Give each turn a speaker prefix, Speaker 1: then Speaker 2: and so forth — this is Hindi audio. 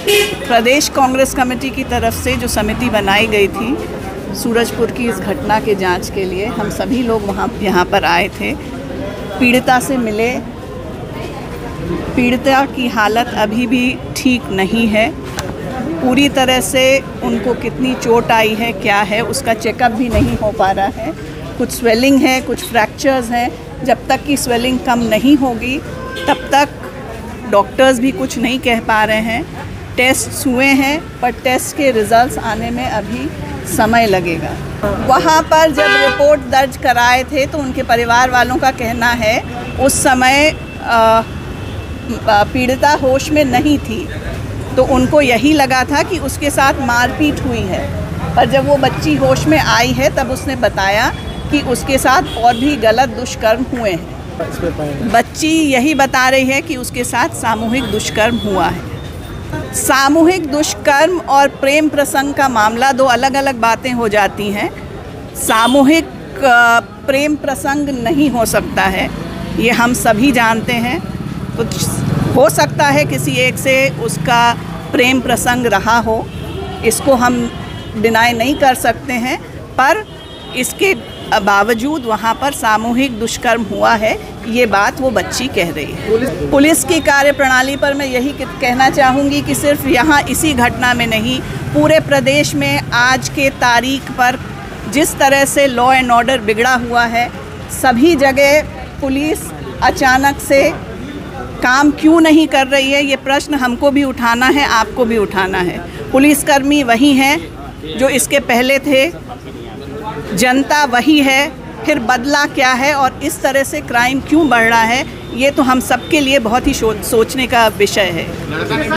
Speaker 1: प्रदेश कांग्रेस कमेटी की तरफ से जो समिति बनाई गई थी सूरजपुर की इस घटना के जांच के लिए, हम सभी लोग यहाँ पर आए थे। पीड़िता से मिले। पीड़िता की हालत अभी भी ठीक नहीं है। पूरी तरह से उनको कितनी चोट आई है, क्या है, उसका चेकअप भी नहीं हो पा रहा है। कुछ स्वेलिंग है, कुछ फ्रैक्चर्स हैं। जब तक कि स्वेलिंग कम नहीं होगी तब तक डॉक्टर्स भी कुछ नहीं कह पा रहे हैं। टेस्ट हुए हैं पर टेस्ट के रिज़ल्ट्स आने में अभी समय लगेगा। वहाँ पर जब रिपोर्ट दर्ज कराए थे तो उनके परिवार वालों का कहना है उस समय पीड़िता होश में नहीं थी, तो उनको यही लगा था कि उसके साथ मारपीट हुई है। पर जब वो बच्ची होश में आई है तब उसने बताया कि उसके साथ और भी गलत दुष्कर्म हुए हैं। बच्ची यही बता रही है कि उसके साथ सामूहिक दुष्कर्म हुआ है। सामूहिक दुष्कर्म और प्रेम प्रसंग का मामला दो अलग अलग बातें हो जाती हैं। सामूहिक प्रेम प्रसंग नहीं हो सकता है, ये हम सभी जानते हैं। तो हो सकता है किसी एक से उसका प्रेम प्रसंग रहा हो, इसको हम डिनाई नहीं कर सकते हैं, पर इसके बावजूद वहाँ पर सामूहिक दुष्कर्म हुआ है, ये बात वो बच्ची कह रही है। पुलिस की कार्यप्रणाली पर मैं यही कहना चाहूँगी कि सिर्फ यहाँ इसी घटना में नहीं, पूरे प्रदेश में आज के तारीख पर जिस तरह से लॉ एंड ऑर्डर बिगड़ा हुआ है, सभी जगह पुलिस अचानक से काम क्यों नहीं कर रही है, ये प्रश्न हमको भी उठाना है, आपको भी उठाना है। पुलिसकर्मी वही हैं जो इसके पहले थे, जनता वही है, फिर बदला क्या है और इस तरह से क्राइम क्यों बढ़ रहा है, ये तो हम सबके लिए बहुत ही सोचने का विषय है।